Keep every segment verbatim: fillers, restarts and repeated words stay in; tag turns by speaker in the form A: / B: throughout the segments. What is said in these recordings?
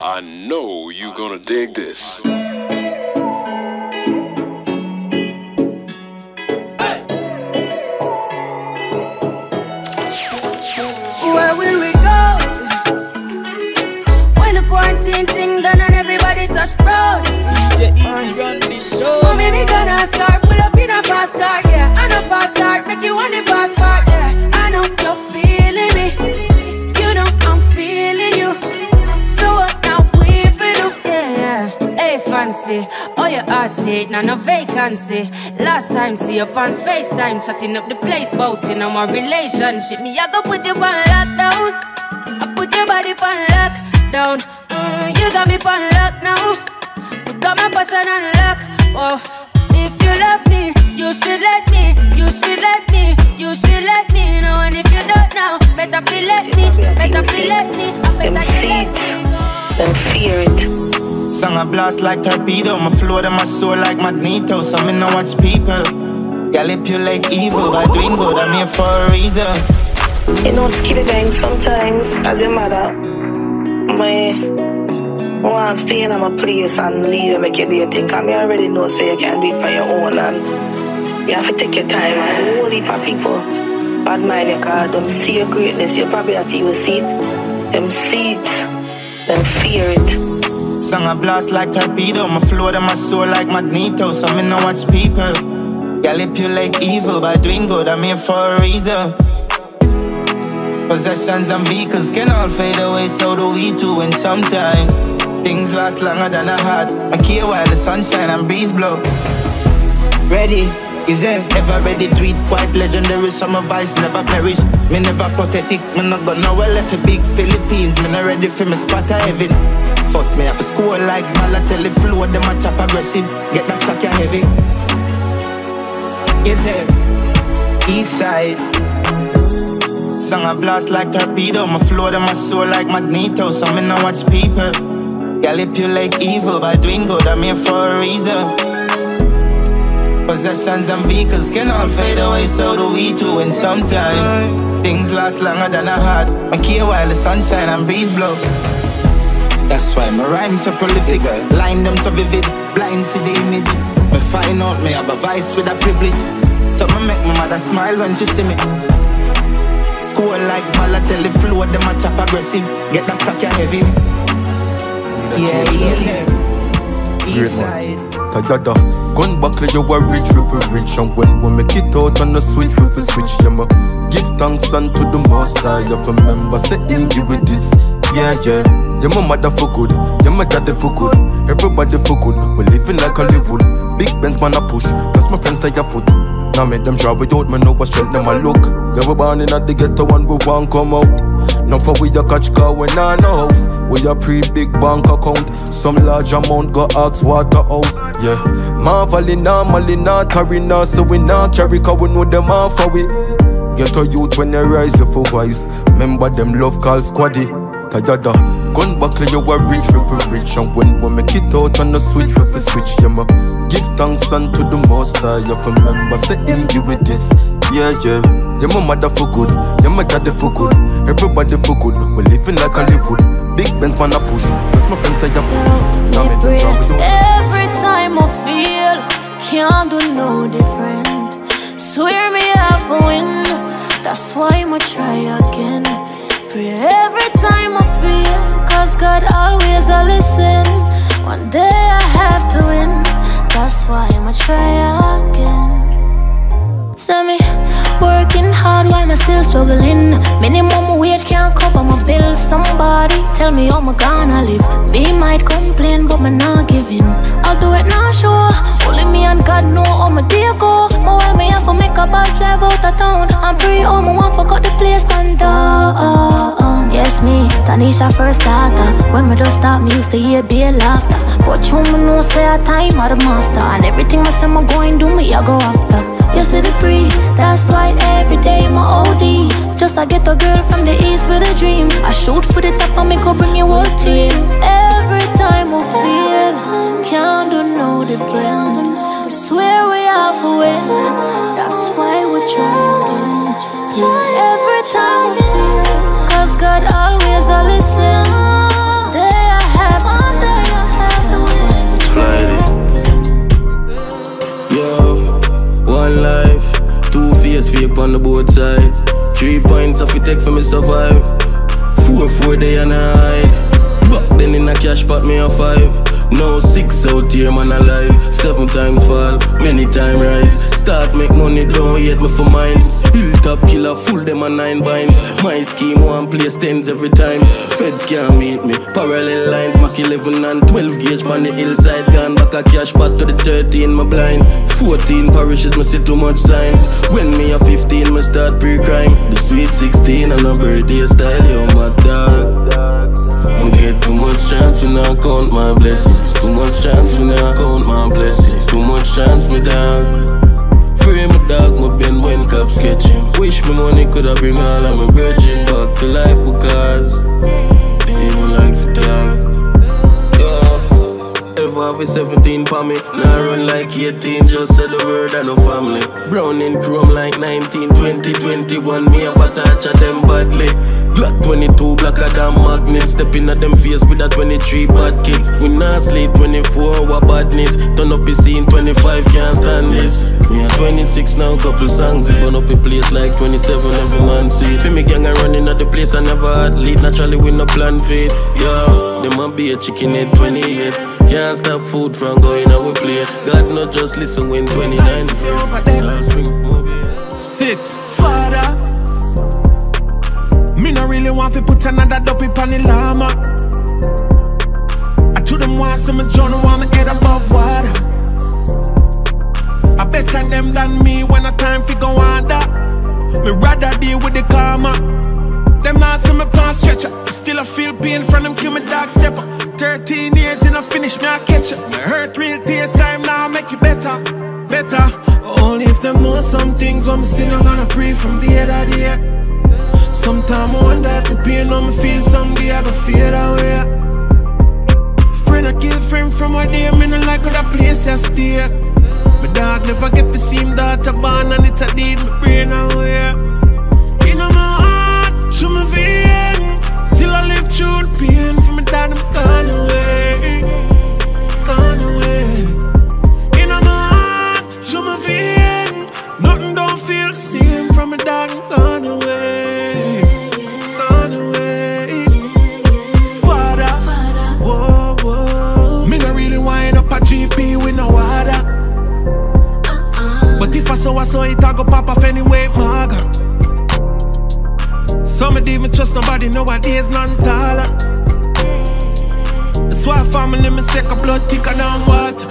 A: I know you gonna dig this.
B: Where will we go? When the quarantine thing done and everybody touch road.
C: D J E run this show.
B: Mommy, me gonna start, pull up in a fast start, yeah. I know fast start, make you want the fast part, yeah. I know you're feeling me, you know I'm feeling you. So what now we feel do, yeah. Hey fancy, oh your heart state, now no vacancy. Last time see up on FaceTime, chatting up the place, bout in my relationship. Me I go put you on lockdown, I put your body on lockdown. Mm, you got me on lock now, you got my passion on lock. Oh, if you love me, you should let me, you should let me, you should let me know. And if you don't know, better feel let me, better feel let me, I better you let me go.
D: Then fear it.
E: Song a blast like torpedo, my flow to my soul like Magneto. So me no watch people manipulate evil by doing good. I'm here for a reason.
D: You know, skitty bang sometimes as your mother, my want to stay in my place and leave and make you do your thing. Cause me already know so you can do it for your own and you have to take your time and hold it for people. Bad mind you cause them see your greatness, you probably have to even see it. Them see it, then fear it.
E: Song a blast like torpedo, my flow to my soul like Magneto. So me no watch people manipulate evil by doing good. I'm here for a reason. Possessions and vehicles can all fade away, so do we too. And sometimes things last longer than a heart. I care while the sunshine and breeze blow. Ready? Is there ever ready to eat? Quite legendary, summer vice never perish. Me never pathetic, me not got nowhere left for big Philippines. Me not ready for me spot of heaven. First me have to score like Balotelli, flow them a chop aggressive. Get that stack heavy. Is there? East side. Song a blast like torpedo, my flow to my soul like Magneto. So me no watch people manipulate evil by doing good. I'm here for a reason. Possessions and vehicles can all fade away, so do we too. And sometimes things last longer than a heart. I care while the sunshine and breeze blow. That's why my rhymes so prolific, line them so vivid, blind see the image. Me find out me have a vice with a privilege. So me make my mother smile when she see me. School like Balotelli, flow them a chop aggressive. Get that stack heavy. Yeah, yeah. East side.
F: Tayada, gun buckle you a rich, we fi rich. And when we make it out on the switch, we fi switch. Yeah, ma give thanks unto the master. You have remember, say him give with this. Yeah, yeah. Yeah, my mother for good, yeah, my daddy for good. Everybody for good, we living like Hollywood. Big Benz man a push, cause my friends take your foot. Now make them try without me know what strength them a look. Yeah, we born in a the ghetto and we want come out. Now for we a catch car when I no house. We a pre-big bank account. Some large amount go ask Waterhouse. Yeah, marvelly normally not carry now. So we not carry cause we know them off for we. Get a youth when they rise you for wise. Remember them love call squaddy. Tayada, gun buckle you a rich, we fi rich. And when we make it out on the switch, we fi switch. Yeah, ma give thanks unto the master. You have remember, say him give with this. Yeah, yeah. Yeah, my mother for good, yeah, my daddy for good. Everybody for good, we living like Hollywood. Big Benz man a push, cause my friends take a food. Now me them try with
G: every time I feel, can't do no different. Swear me half a win, that's why I'ma try again. Pray every time I feel, cause God always a listen. One day I have to win, that's why I'ma try again. Send me working hard while I'm still struggling. Minimum wage can't cover my bills. Somebody tell me how I'm gonna live. Me might complain but me not giving. I'll do it now sure. Only me and God know how my day go. But while me have to make a bad drive out of town, I'm pretty home, I want forgot the place and down. Yes me, Tanisha first starter. When me just stop me used to hear be laughter. But you me know say a time of the master. And everything I say me going do me I go after. You see the free, that's why every day my O D. Just I get a girl from the east with a dream. I shoot for the top and me go bring your whole team. Every time I feel, can't do no different. Swear we have a win, that's why we try again. Every time I feel, cause God always a listen. Day I have
H: things I fi take for me survive. Four, four day and a hide. Back then in a cash pot me a five. Now six out here man alive. Seven times fall, many time rise. Start make money, don't hate me for mines. Hilltop killer, full them a nine binds. My scheme one place tens every time. Feds can't meet me, parallel lines. Mac eleven and twelve gauge on the hillside. Gone back a cash pot to the thirteen, my blind. Fourteen parishes, me see too much signs. When me a fifteen, me start pre-crime. The sweet sixteen and a birthday style, yo my dog. I get too much chance when I count my blessings. Too much chance when I count my blessings. Too much chance, me dog. Free my dog, my Ben when cop sketching. Wish me money coulda bring all of my virgin back to life because even like the dog. Yeah. Ever have a seventeen for me? Now run like eighteen, just say the word and no family. Brown in chrome like nineteen, twenty, twenty-one. Me have a touch of them badly. Glock twenty-two, blacker than magnet. Step in at them face with a twenty-three bad kids. We not sleep twenty-four hour badness. Turn up the scene twenty-five, can't stand this. Me at twenty-six now, couple songs. It burn up a place like twenty-seven, every man see. Feel me gang and running at the place I never had lead. Naturally with no plan fade. Yo, them a be a chicken at twenty-eight. Can't stop food from going our plate. God not just listen when twenty-nine.
I: Six, Father. Me no really want to put another dopey on the llama. I told them once I'm a journal, want to get above water. I better them than me when I time fi go under. Me rather deal with the karma. Them not see me past stretcher. Still I feel pain from them kill me dog stepper. Thirteen years in a finish me I catch it. Me hurt real tears time now make it better, better. Only if them know some things when me sin I'm gonna pray from the other day. Sometimes I wonder if the pain on me feel someday I gon' feel that way. Friend I kill friend from a day, me no like other place I stay. My dog never get to see him daughter born and it's a deed me brain away. In my heart, to my vein, still I live through the pain. For my dad I'm gone away, gone away. In my heart, to my vein, nothing don't feel the same. From my dad I'm gone away. G P with no water. uh-uh. But if I saw I saw it, I go pop off anyway, maga. Some of them trust nobody nowadays, none taller. That's why family me sick of blood thicker than water.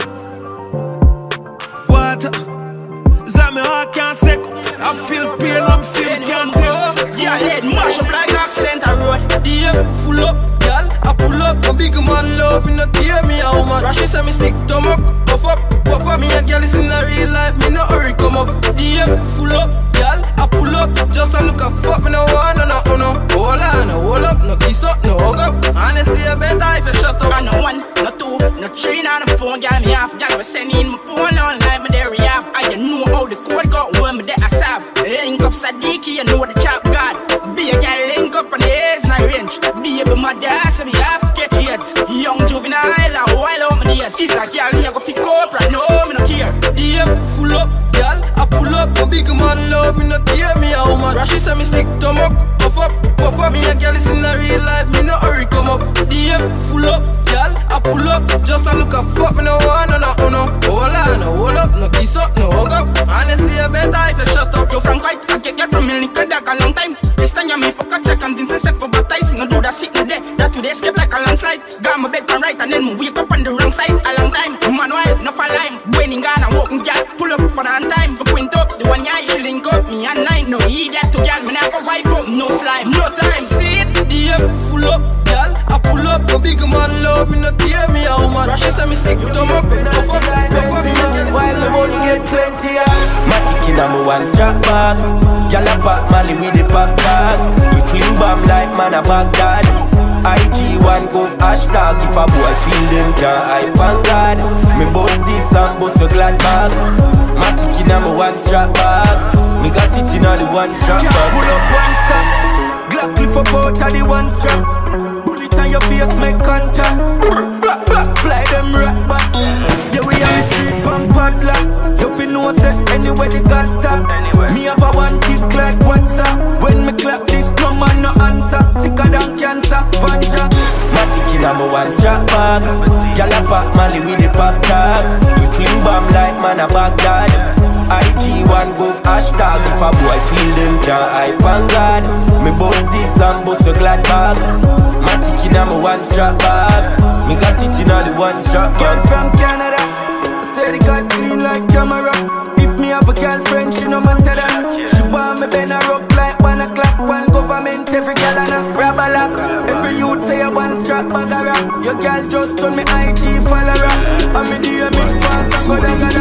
I: Water. Is that me heart can't sick? I feel pain, I'm feeling can't tell.
J: Yeah, head mash up like an accident I road. The air full up. I pull up, a big man love me, no care me how much. Rashi say me stick to muck, puff up, puff up. Me a girl is in a real life, me no hurry come up. D M full up, girl, I pull up. Just a look a fuck, me no want no no no. Hold on, no hold up, no kiss up, no hug up. Honestly, I better if you shut up. I no one, no two, no three, on the phone, girl me half. Girl me sending my phone online, me there rehab. I you know how the code got when me there I serve. Link up Sadiki, you know the chap God. Be a girl link up on the haze, na range. Be a my dad, so me half get kids. Young juvenile, a while out my days. She's a girl, me I go pick up right now, me no care. D M full up, girl, I pull up. A big man love me, no care me how much. Rashi say me stick to muck, puff up, puff up. Me a girl is in a real life, me no hurry come up. D M full up, girl, I pull up. Just a look a fuck, me no want no no no. Hold on, no hold up, no kiss up, no hug up. Honestly, I better if you shut up. Yo, Frank White, I get girl from me, link a dog a long time. This time you me fuck a check and didn't set for baptize. No do that sit no there, that today escape like a landslide. Got my bed pan right and then me wake up on the wrong side. A long time, man wild, no fall line. When in Ghana, walking girl, pull up for the hand time. For quint up, the one yeah, she link up me and nine. No he that to girl, me not go wife up, no slime, no time. See it, D M full up, girl, I pull up. A big man love me, no tear me how much. Rashi say me stick to my puff up, puff up.
K: While the money get plenty, Matic in a me one strap bag. Girl a pack Mali with the pack bag. We fling bomb like man a Baghdad. I G one go hashtag. If a boy feel them can't hype on God. Me bust this and bust a glad bag. Matic in a me one strap bag. Me got it in a the one strap bag. Pull up one step, Glock clip up out of the one strap. Bullet on your face make contact. Fly them right back. Yeah we are street punk padlock. You fi know say anywhere the gun stop. Me have a one kick like WhatsApp. When me clap this vanguard. Me bust this and bust your glad bag. My ticket in my one strap bag. Me got it in all the one strap bag. Girl from Canada, say they got clean like camera. If me have a girlfriend, she no matter that. She want me bend her up like one o'clock. One government, every girl and a grab a lock. Every youth say a one strap bag a rap. Your girl just on me I G follower. And me D M it fast and go down and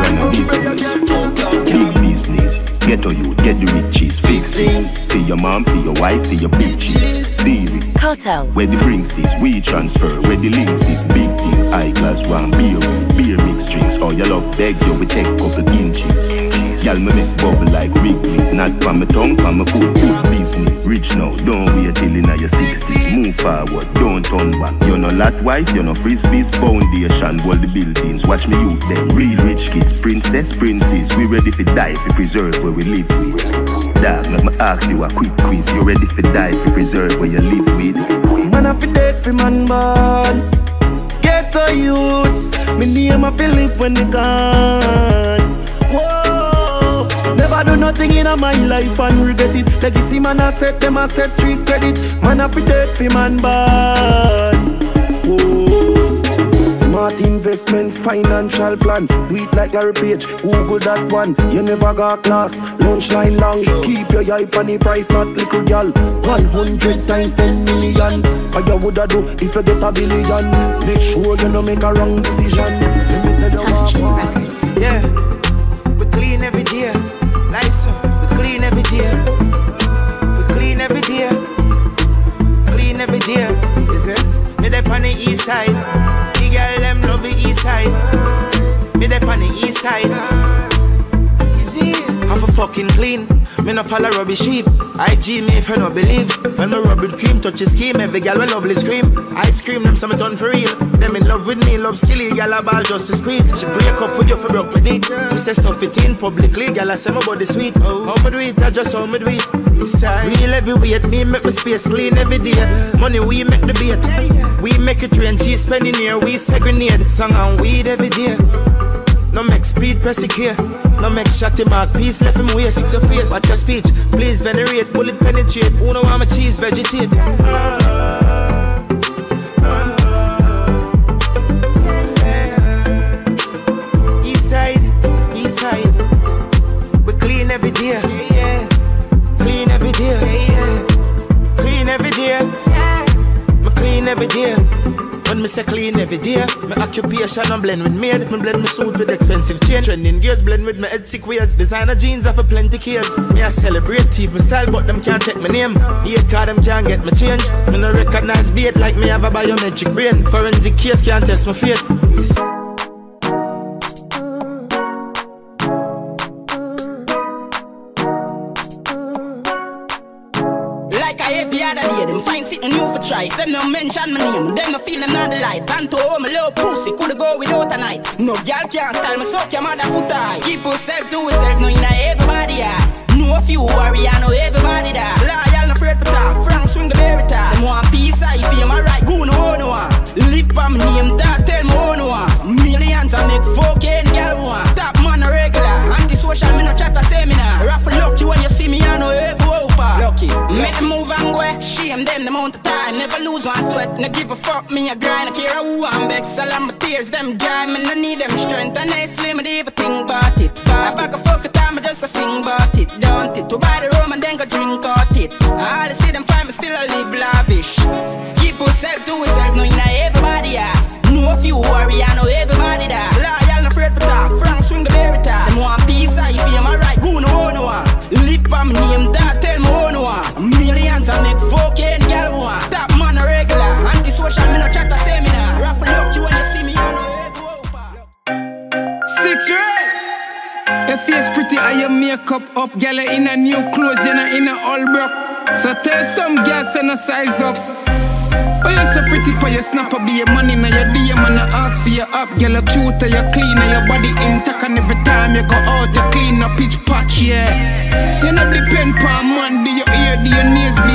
K: go.
L: Big business, get to you, get the riches. Fix things, for your mom, for your wife, for your bitches. Siri,
M: Cartel,
L: where the drinks is, we transfer. Where the links is, big things. High class one, beer, beer mix drinks. All your love beg you, we take couple inches. Y'all me make bubble like Wrigley's. Not from my tongue, from my good, good business. Rich now, don't wait till in your sixties. Move forward, don't turn back. You're no lot wife, you're no frisbees. Foundation, hold the buildings. Watch me youth them, real rich kids. Princess, princes, we ready for die, for preserve where we live with. Dog, let me ask you a quick quiz. You ready for die, for preserve where you live with?
K: Man, I feel dead for man born. Get the youths, me name I feel live when they gone. Whoa, never do nothing in my life and regret it. Legacy man I set them I set street credit. Man I feel dead for man born. Whoa, smart investment financial plan. Do it like Larry Page, Google that one. You never got class, lunch line long. Keep your eye on the price, not little girl. One hundred times ten million. How you woulda do if you get a billion? Make sure you don't make a wrong decision.
M: Touching Records.
K: Yeah, we clean every day. Nice, we clean every day. We clean every day. Clean every day. Is it? Me dey on the east side. The girl them love the east side. Me dey on the east side. Is it? Have a fucking clean. Me no follow rubbish sheep. I G me if you no believe. When me rub with cream, touch his scheme. Every girl will lovely scream. I scream them some done for real. Them in love with me, love skilly. Girl a ball just to squeeze. She break up with you for broke me dick. She say stuff it in publicly. Girl I say my body sweet. How me do it? I just how me do it. Real heavyweight, me make my space clean every day. Money we make the bait. We make it rain, G spending here. We segregate. Song and weed every day. No make speed press it here. No make shotty mark piece left him waist. Six of face. Watch your speech. Please venerate. Bullet penetrate. Who know I'm a cheese vegetate. East side, east side. We clean every day. Clean every day. Clean every day. Me clean every day. When me say clean every day, my occupation and blend with maid. Me blend my suit with expensive chain. Trending gears blend with my head sick ways. Designer jeans have a plenty cares. Me I celebrate teeth my style, but them can't take my name. Eight card them can't get my change. Me no recognize bait like me have a biometric brain. Forensic case can't test my fate.
N: Every other day, them find something new for try. If them no mention my name, them no feel them not the light. And to home, a little pussy coulda go without a night. No girl can't style me, suck your mother foot high. Keep yourself to yourself, no you know everybody yeah. Know a few warrior, know everybody that. Loyal, no afraid for talk. Frank swing the berry talk. Them want peace, I feel my right. Go no one one. Live for me name, that tell me one one. Millions I make four K and girl one. Top man a regular, anti-social me no chat a seminar. Raffle lucky when you see me, I know every over. Lucky, make them move and go. Shame them the amount of time, never lose one sweat. No give a fuck, me a grind, I care who I'm back. Salam my tears, them dry, me no need them strength. And I slim, I even think about it. I back a fuck a time, I just go sing about it. Don't it, to buy the rum and then go drink out it. All I see them find me still I live lavish. Keep yourself to yourself, no you know everybody yeah. Know a few warrior, know everybody that. Loyal, no afraid for talk, Frank swing the berry talk. Them want peace, I feel my right, go no one one. Live for me name, that tell me one one. Millions I make four K and girl one. Top man a regular, anti-social me no chat a seminar. Raffle lucky when you see me, I know every over.
I: Six red. Your face pretty and your makeup up. Girl in a new clothes, you know in a all broke. So tell some girls send a size up. Oh, you're so pretty for your snapper, be your money now your D M and I ask for your up. Girl, you're cute, you're clean, and your body intact. And every time you go out, you clean up each patch, yeah. You know depend per man, do your ear, do your nails, baby, you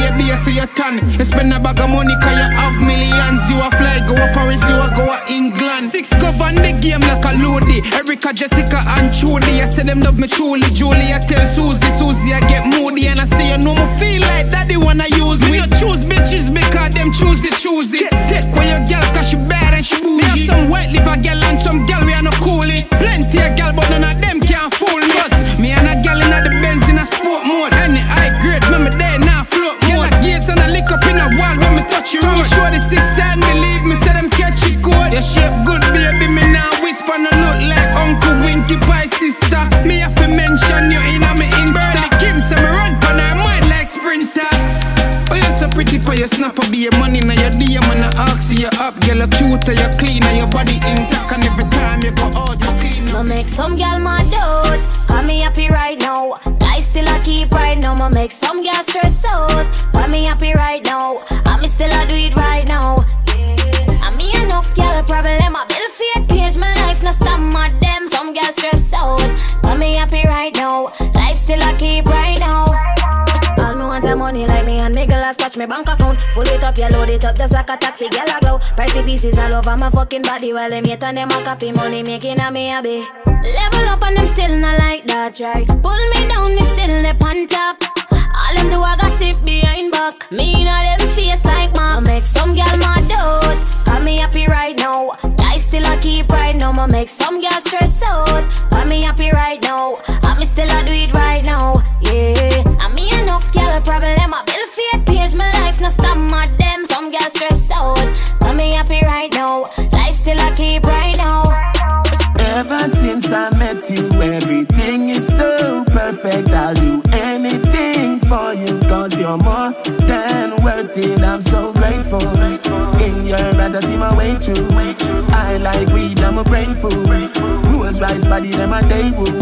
O: so you turn. You spend a bag of money cause you have millions. You a fly, go a Paris, you a go a England. Six govern the game like a Lodi. Erica, Jessica and Trudy. I say them love me truly. Julie, I tell Susie, Susie I get moody. And I say you know me feel like daddy wanna use me. You choose bitches because them choose it, choose it. Take when your girl cause she bad and she bougie. Me have some white liver girl and some girl we are no coolie. Plenty of girl but none of them can't fool me. Cause me and a girl in the Benz in a sport mode. And the high grade, remember they now float mode. Girl a gates and a lick up in a wall when me touch you. So me show the six side, me leave me say them catch it code. Your shape good baby, me now whisper no look like Uncle Winky Pie sister. Me have to mention you in a me Insta. Kim say me run pan her mind like sprinter. Oh you so pretty for your snapper, be your money now your D M and I ask for you up. Girl you cute and you clean and your body intact. And every time you go out you clean.
G: Ma make some girl mad out, got me happy right now. Life still I keep right now. Ma make some girl stress out, got me happy right now. And me still I do it right now. Yeah. And me enough girl problem, I build fake page. My life no stop mad them. Some girl stress out, got me happy right now. Life still I keep right now. All me want a money like me and me girl a scratch me bank account. Full it up, you load it up just like a taxi. Girl a glow, pricey pieces all over my fucking body. While them yet and them a copy money making a me happy. Level up and them still not like that, right? Pull me down, me still up on top. All them do a gossip behind back. Me inna them face like ma. Make some girl mad out, got me happy right now. Life still I keep right now. Ma make some girl stress out, got me happy right now. And me still I do it right now, yeah. And me enough girl problem, I build fake page. My life no stop mad them. Some girl stress out, got me happy right now. Life still I keep right now.
K: Ever since I met you, everything is so perfect. I'll do anything for you, cause you're more than worth it. I'm so grateful. In your eyes I see my way through. I like weed, I'm a brain food. Rose rice body, them a day woo.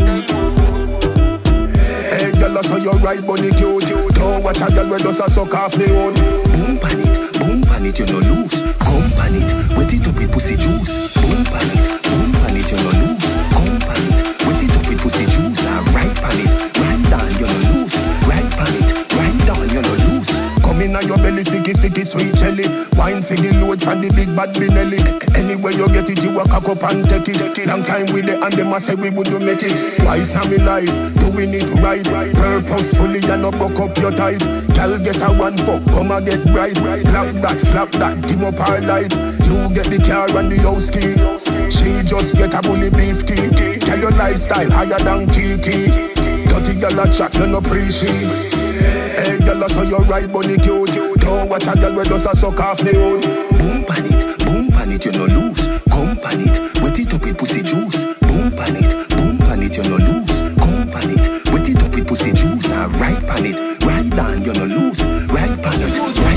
P: Hey girl, I saw your right body cute. Don't watch a girl where does a suck off me own.
L: Boom pan it, boom pan it, you no lose. Come pan it, wet it up with pussy juice. Boom pan it, boom pan it, you no lose. Come pan it, wet it up with pussy juice. Ah, right pan it, right down, you no lose. Right pan it, right down, you no lose.
P: Come in on your belly, sticky, sticky, sweet jelly. Wine for the load from the big bad Benelli. Anywhere you get it, you a cock up and take it. Long time with it and them a say we wouldn't make it. Wise now me life, doing it right. Purposefully and not buck up your ties. Girl get a one fuck, come and get bright. Slap that, slap that, dim up our light. You get the car and the house key. She just get a bully beef key. Tell your lifestyle higher than Kiki. Dirty girl a chat, you no appreciate. Hey girl, I saw your right body cute. Don't watch a girl where does a suck off me own.
L: Boom pan it, boom pan it, you no lose. Come pan it, wet it up with pussy juice. Boom pan it, boom pan it, you no lose. Come pan it, wet it up with pussy juice. Ah, right pan it, right down, you no lose. Right pan it, right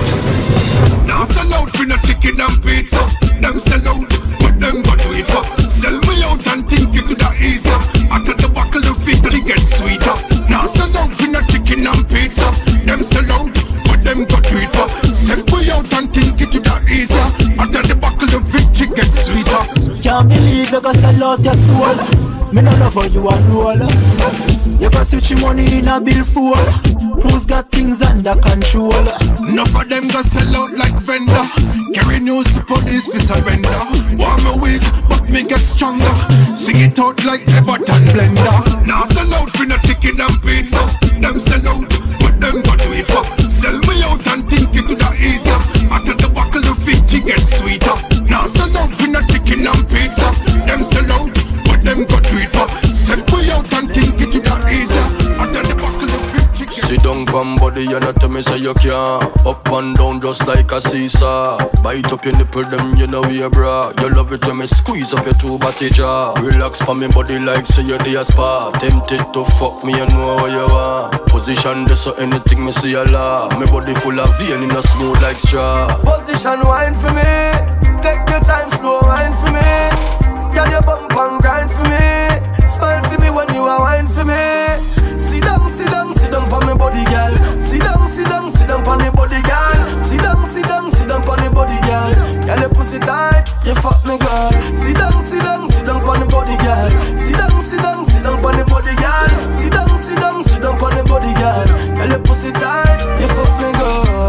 L: down.
P: Now sell out for no chicken and pizza. Them sell out, but them got do it for. Sell me out and think it to the easier. After the buckle the feet, it gets sweeter. Now sell out for no chicken and pizza. Them sell out, but them got do it for. Sell me out and think it to the easier. After the buckle the feet, it gets sweeter.
K: Can't believe you gonna sell out your soul. Me no love how you a roll. You gonna switch your money in a bill for. Who's got things under control?
P: Enough of them go sell out like vendor. Carry news to police for surrender. Want me weak, but me get stronger. Sing it out like Everton blender. Now sell out for no chicken and pizza. Them sell out, but them got do it for. Sell me out and think it to the easier. After the buckle the feet, it gets sweeter. Now sell out for no chicken and pizza. Them sell out, but them got do it for. Sell me out and think it to the easier. After the buckle the feet.
H: Sit down, come body, you not tell me say you can't. Up and down just like a seesaw. Bite up your nipple, them you know we a bra. You love it when me squeeze up your two body jaw. Relax pa me body like say you're the spa. Tempted to fuck me, you know what you want. Position this so anything me see a law. Me body full of vein in a smooth like straw.
K: Position wine for me. Take your time, slow wine for me. Girl, you bump and grind for me. Smile for me when you are wine for me. Sit down, sit down, sit down pon me body, girl. Sit down, sit down, sit down pon the body, girl. Sit down, sit down, sit down pon the body, girl. Girl, you pussy tight, you fuck me, girl. Sit down, sit down, sit down pon the body, girl. Sit down, sit down, sit down pon the body, girl. Sit down, sit down, sit down pon the body, girl. Girl, you pussy tight, you fuck me, girl.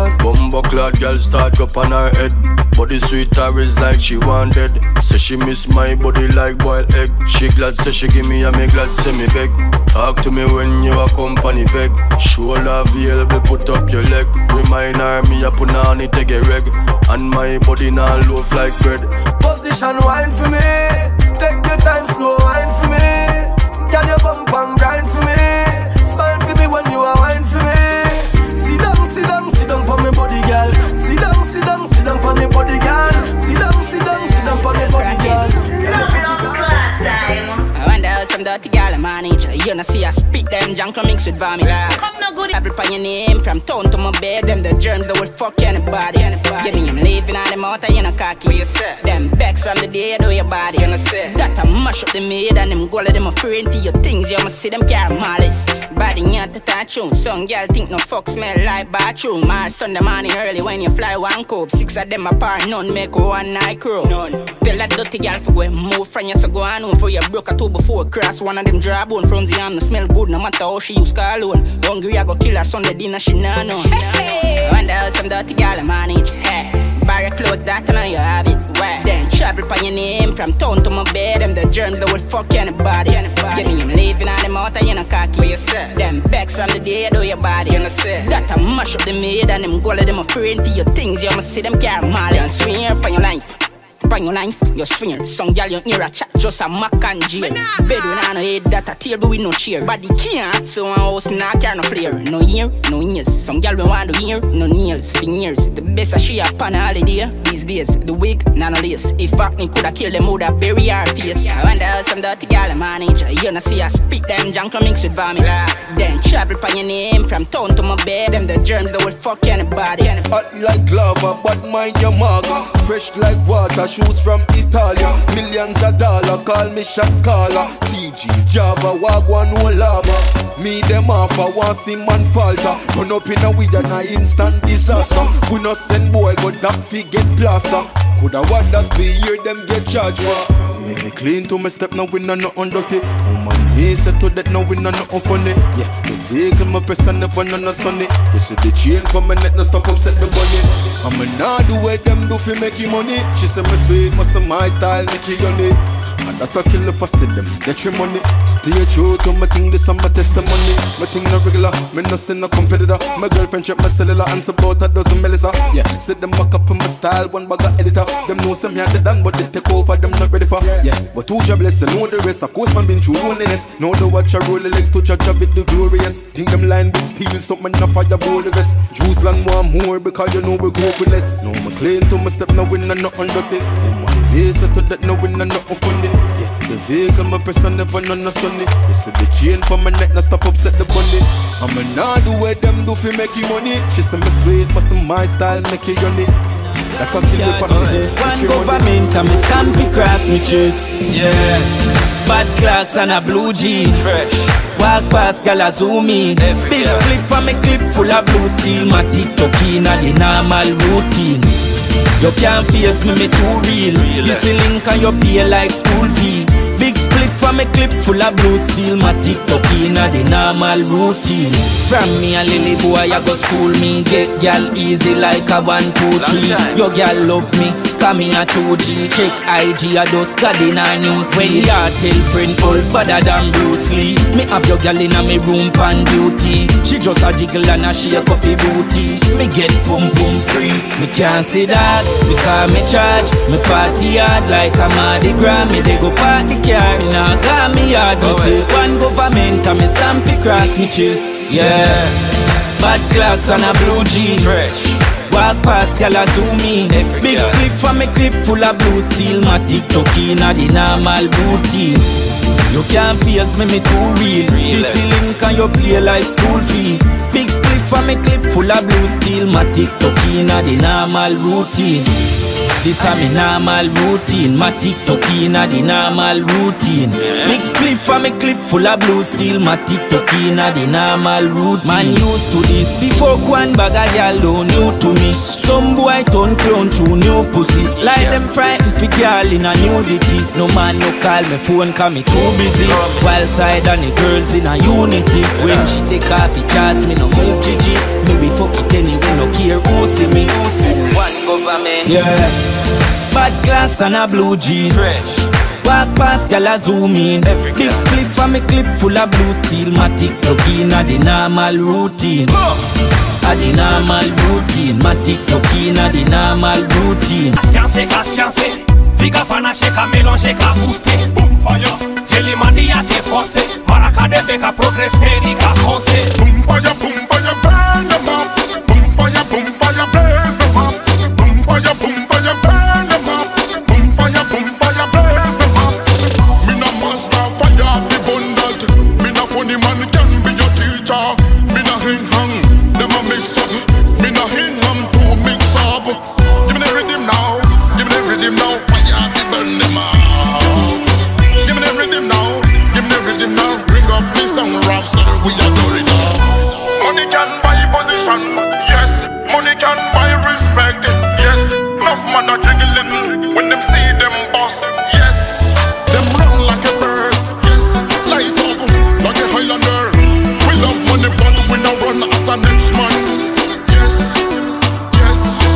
H: bad girl start up on her head. Body sweet her is like she wanted. Say she miss my body like boiled egg. She glad say she give me and me glad say me beg. Talk to me when you a company beg. Shoulder available, put up your leg. Remind her me a put on it take a reg. And my body now loaf like bread.
J: Position wine for me. Take your time, slow wine for me. Girl, your bump and grind for me. Smile for me when you are wine for me. Sit down, sit down, sit down for me body, girl. Sit down, sit down, sit down for me body, girl. Sit down, sit down, sit down for me body, girl.
N: I wonder how some dirty girl manage. You know see I speak them junk mix with vomit. Come no good. Apple on your name from town to my bed. Them the germs that will fuck anybody. Getting him living on them out and you know cocky. What you say? Them backs from the day do your body. You know say that I mash up the made and them goal of them afraid to your things. You must see them carry malice. Body not the touch tune. Some girl think no fuck smell like bathroom. Or Sunday morning early when you fly one cope. Six of them apart, none make one night crew. None. Tell that dirty girl for go and move from you so go on home for you broke a two before cross one of them draw bone from the arm. No smell good no matter how she use cologne. Hungry I go kill her Sunday dinner she nah know. Hey, wonder how some dirty girl manage. Hey, buy your clothes that I know you have it. Where? Then travel by your name from town to my bed. Them the germs that will fuck anybody. Getting him living on them out and you know cocky. What you say? Them backs from the day do your body. You know say that I mash up the made and them goal of them afraid to your things. You must see them carry malice. Swing up on your life. Upon your life, you swing. Some girl you hear a chat just a mac and jail. Bed when I no head that a table with no chair. Body can't so one house nah carry no flare. No ear, no ears. Some girl we want to hear, no nails, fingers. The best a she up on a holiday these days. The wig, none of lace. If acne coulda kill them, woulda bury her face. I wonder how some dirty girl manage. You know see I speak them junk mix with vomit. Then travel by your name from town to my bed. Them the germs that will fuck anybody.
F: Hot like lava, but mind your maga. Fresh like water. Shoes from Italia, millions of dollars, call me shot caller. T G, Java, Wagwan, no lava. Me them off, I want see man falter. Run up in a weed and a instant disaster. We no send boy, go that fi get plaster. Coulda what that be hear them get charged for. Make me clean to my step, now we no nothing dirty. Woman, he said to that, now we no nothing funny. Yeah, the vehicle my press and never no no sunny. You see the chain from my neck, no stop upset the bunny. I'm a nah do what them do fi make you money. She say me sweet, must my style make you honey. And that I kill if I see them, get your money. Stay true to my thing, this and my testimony. My thing no regular, me no see no competitor. My girlfriend check my cellular and support a dozen Melissa. Yeah, sit them back up in my style, one bag of editor. Them know some here they done, but they take over, them not ready for. Yeah, but who jobless, I know the rest. Of course man been through loneliness. Know the watch I roll the legs to judge a bit the glorious. Think them line with steel, something na fire bowl the vest. Jews land want more because you know we go with less. No my claim to my step, no win and nothing dirty. They say to that no win and nothing funny. Yeah, the vehicle my person never know no sunny. You see the chain from my neck, now stop upset the bunny. I'm a nah do what them do fi make you money. She say me sweet, but some my style make you honey. That I kill you for
K: one government and me stampy cross me chest. Yeah, bad clocks and a blue jean. Fresh. Walk past gal a zoom in. Big split from me clip full of blue steel. My TikTok in a the normal routine. You can't face me, me too real. You see link and you pay like school fee. Big split from a clip full of blue steel. My TikTok in a the normal routine. From me a lily boy, I go school me. Get gal easy like a one, two, three. Your gal love me, come me a two G. Check I G, I just got in a news. When you tell friend all better than Bruce Lee. Me have your gal in a me room pan duty. She just a jiggle and a shake up the booty. Me get pum pum free. Me can't see that because me charge. Me party hard like a Mardi Gras. Me they go party car. Me nah call me hard. Me say one government and me stampy cross me chest. Yeah, bad clocks and a blue jean. Fresh. Walk past gal a zoom in. Big split from a clip full of blue steel. My TikTok in a the normal routine. You can't face me, me too real. This link and you play like school fee. Big split from a clip full of blue steel. My TikTok in a the normal routine. This a me normal routine. My TikTok in a the normal routine. Big split from a clip full of blue steel. My TikTok in a the normal routine. Man used to this. Fi fuck one bag a gal new to me. Some boy turn clown through new pussy. Like them frightened fi gal in a nudity. No man no call me phone cause me too busy. While side and the girls in a unity. When she take off the charts me no move Gigi. Me we fuck it anyway no care who see me. Yeah. Bad clocks and a blue jean. Fresh. Walk past, gal a zoom in. Big split from me clip full of blue steel. Matic tuck in a the normal routine. A the normal routine. Matic tuck in a the normal routine.
Q: Casse, casse, casse. Fica pana, shake, mélange, ka booster. Boom fire. Jelly mandi a te force. Maraka de beka progresser, ni ka foncer.
R: Boom fire, boom fire, burn them up. Boom fire, boom fire, blaze them up. Boom fire, boom fire, burn them up. Boom fire, boom fire, blaze them up. Me no master fire fi burn that. Me no funny man can be your teacher. Me no hang hang, them a mix up. Me no hang hang to mix up. Give me the rhythm now, give me the rhythm now. Fire fi burn them up. Give me the rhythm now, give me the rhythm now. Bring up me song rap so that we adore it now. Money can buy position, yes. Money can buy respect, yes. Enough man are jiggling when them see them boss, yes. Them run like a bird, yes. Light up like a Highlander. We love money but we no run after next man, yes, yes.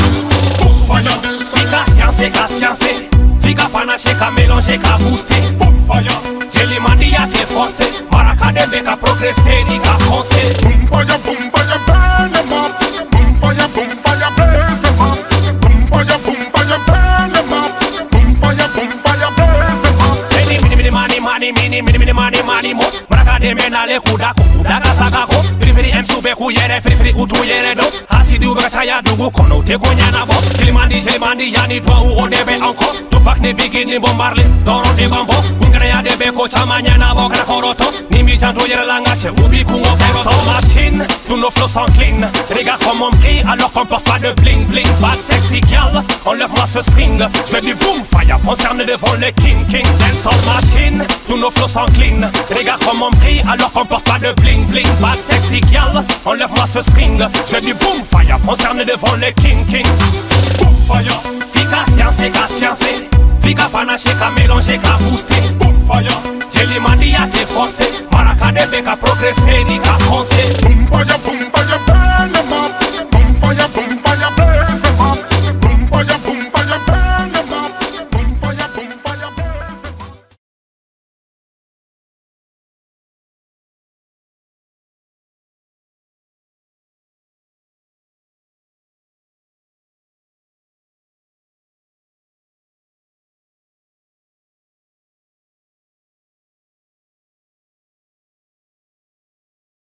R: Boom fire this.
Q: Fica science, casse, science. Fica pana, shake, mélange, ka booster. Boom fire. Jelly mandi a te force. Maraka de beka progresser, ni ka foncer.
R: Boom fire, boom fire, burn them up. Boom fire, boom fire, blaze them up. Boom fire, boom fire, burn them up. Boom fire, boom fire, blaze them up.
Q: Mini, mini, mini, money, money, mini, mini, mini, money, money, mo. Maraka de mena le kudako, kudaka sakako. Firi firi em sube kuyere, firi firi utu yere do. Hasi du baka chaya dugu kono te kunyana bo. Jelly mandi, jelly mandi, yani toi ou o debe encore. Tupac ni bigin ni bombarli, doro de bambo. Ungana ya debe ko chamanya na boka na koroto. Ni mi chanto yere langache, ubi kungo koroto. Machine, tous nos flots sont clean. Regarde comme on brille alors qu'on porte pas de bling bling. Bad sexy girl, enlève-moi ce string. Je du boom fire, consterné devant les king king. Dancehall machine, tous nos flots sont clean. Regarde comme on brille alors qu'on porte pas de bling bling. Bad sexy girl, enlève-moi ce string. Je du boom fire, consterné devant les king king. Boom fire, fica science, casse science. Fica pana, shake, mélange, ka booster. Boom fire, jelly mandi a te force. Maraka de beka progresser, ni ka foncer.
R: Boom fire, boom